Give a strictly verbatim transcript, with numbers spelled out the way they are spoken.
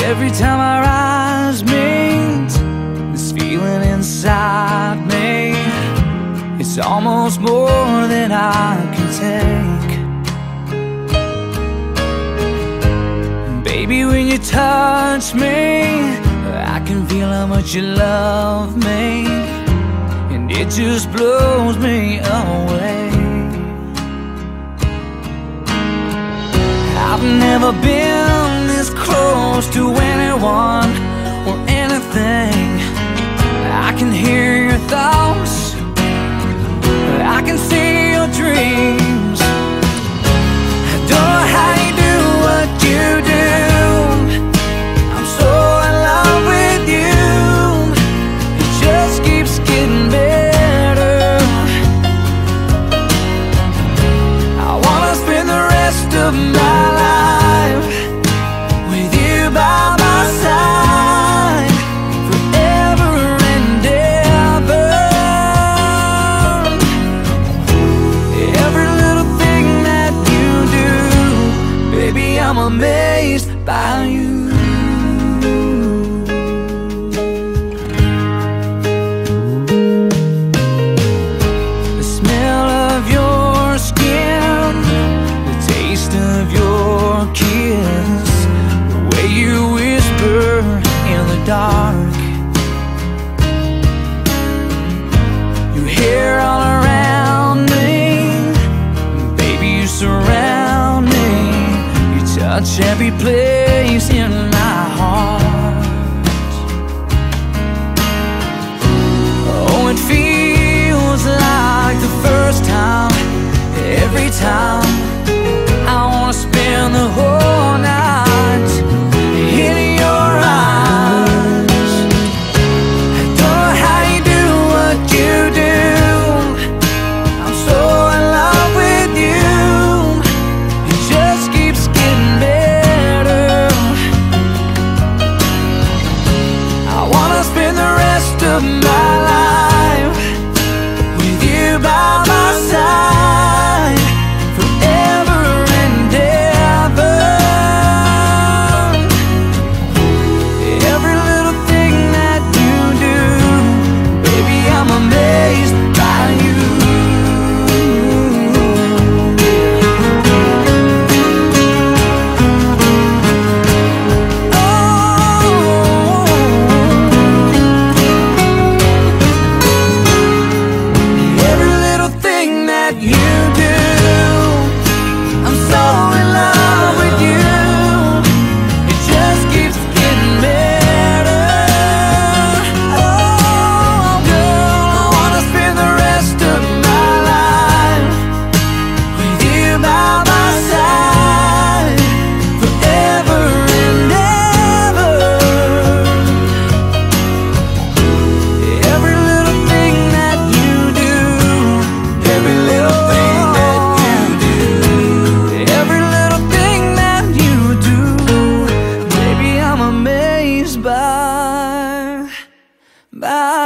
Every time our eyes meet, this feeling inside me, it's almost more than I can take. Baby, when you touch me, I can feel how much you love me, and it just blows me away. I've never been this close to anyone or anything. I can hear your thoughts, I can see your dreams. I don't know how you do what you do. I'm so in love with you. It just keeps getting better. I wanna spend the rest of my life with you by my side, forever and ever. Every little thing that you do, baby, I'm amazed by you. The smell of your skin, the taste of your kiss, the way you whisper in the dark, your hair all around me, baby, you surround me, you touch every place in my heart. Oh, it feels like the first time, every time. I wanna spend the whole night in your eyes. I don't know how you do what you do. I'm so in love with you. It just keeps getting better. I wanna spend the rest of my life with you by my side, forever and ever. Every little thing that you do, baby, I'm amazed by you. Every little thing that you do, I'm so in love with you. It just keeps getting better. Oh, girl, I wanna spend the rest of my life with you by my side, forever and ever. Every little thing that you do, every little thing that you do, every little thing that you do, baby, I'm amazed by, by